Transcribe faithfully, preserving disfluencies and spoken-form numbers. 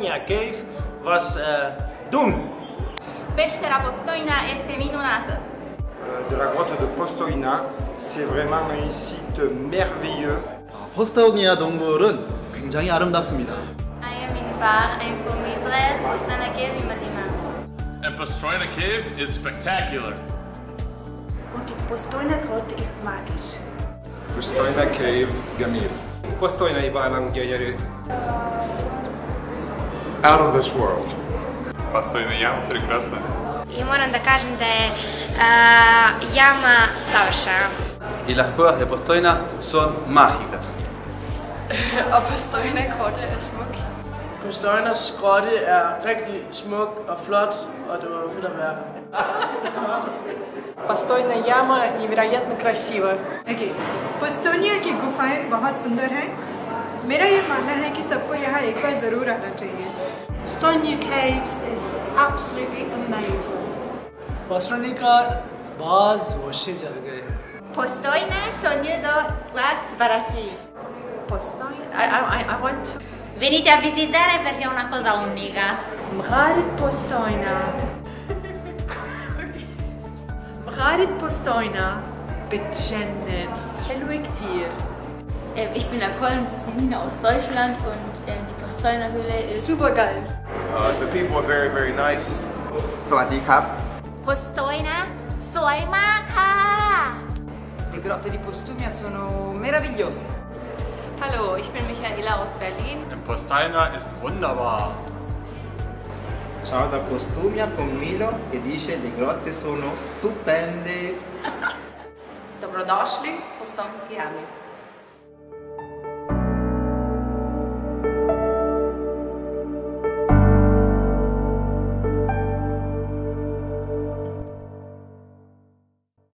Postojna Cave was uh, doen. Peștera Postojna este minunată. De la grotte de Postojna, c'est vraiment un site merveilleux. 포스토이나 동굴은 굉장히 아름답습니다. I am in Var, I am from Israel. Postojna Cave היא מדהימה. And Postojna Cave is spectacular. Und die Postojna Grotte ist magisch. Postojna Cave Gamil. Postojna i balang gyönyörű. Out of this world. Postojna jama прекрасна. I moram da kažem da je uh, jama savršena. Y las cuevas de Postojna son mágicas. Og Postojna Grotte er smuk. Postojnas grotte er rigtig smuk og flot, og det var fedt at være. Postojna яма невероятно красиво. Okay. पोस्तोनिया की गुफाएं बहुत सुंदर हैं। मेरा ये मानना है कि सबको यहाँ एक बार जरूर आना चाहिए। Postojna Caves is absolutely amazing. Postojna का बाज वर्षे चल गए। Postojna sogno was sbarasci. Postojna, I, I, I want to. Venite a visitare perché è una cosa unica. Mgħarit Postojna. مغارة بوستوينا بتجنن حلوة كتير. Ich bin Nicole und das ist Nina aus Deutschland und die Postojna Höhle ist super geil. Uh, the people are very, very nice. สวัสดีครับ Postojna สวยมากค่ะ Le grotte di Postojna sono meravigliose. Hallo, ich bin Michaela aus Berlin. And Postojna ist wunderbar. Ciao da Postojna con Milo che dice le grotte sono stupende. Dobrodošli, Postojnski jami.